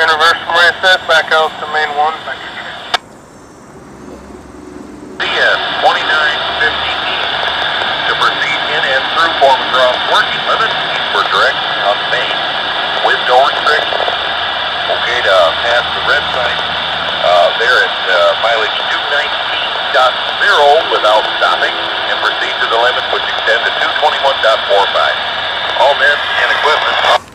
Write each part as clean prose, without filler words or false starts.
In reverse from where it says, back out to main 1. CS 2950 east to proceed in and through Foreman Gross working limit eastward direction on Main with no restrictions. Okay to pass the red sign there at mileage 219.0 without stopping and proceed to the limit which extends to 221.45. All men and equipment.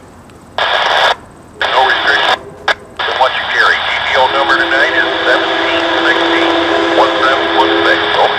No restrictions on what you carry. GPO number tonight is 1716-1716. Over.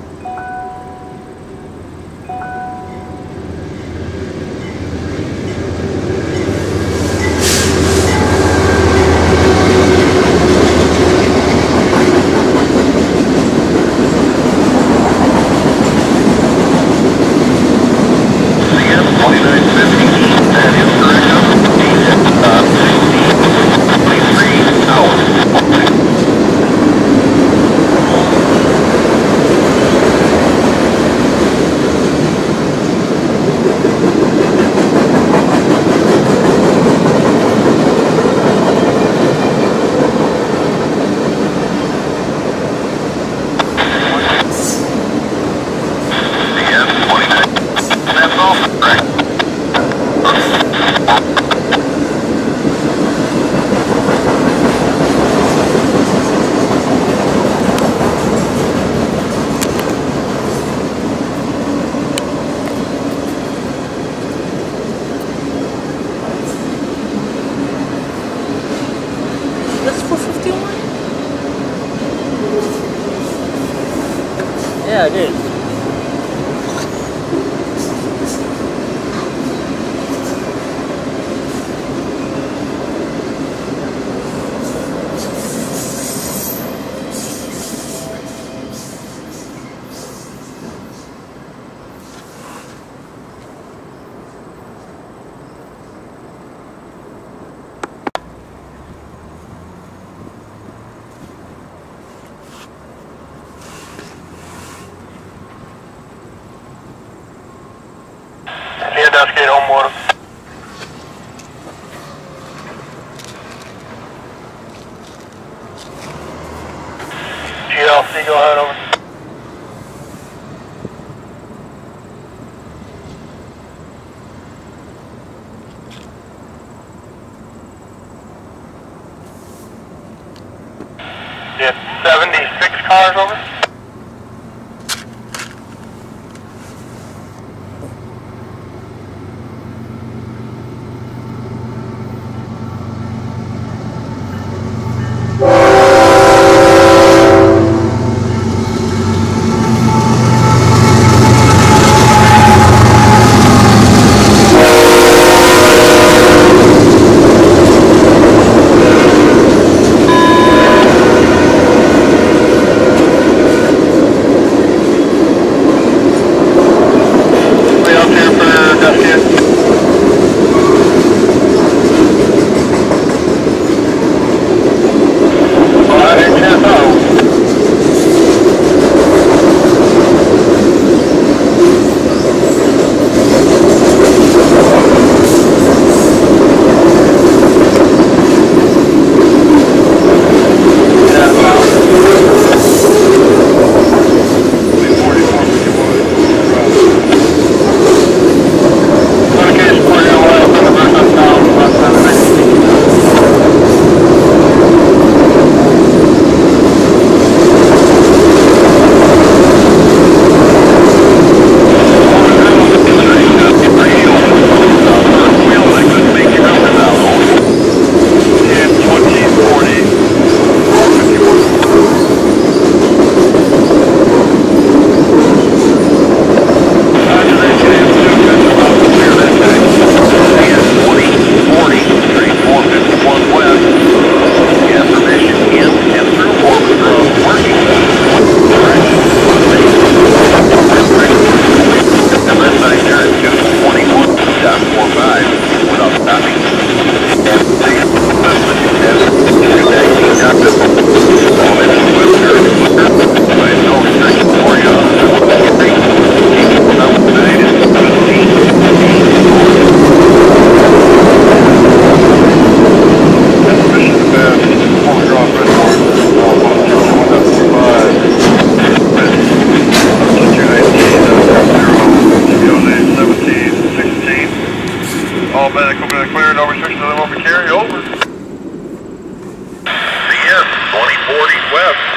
That's 451? Yeah, it is. Yeah, that's get home water. GLC, go ahead, over. Yeah, 76 cars over. back, open and clear, no restrictions on the carry, over. CS 2040 west.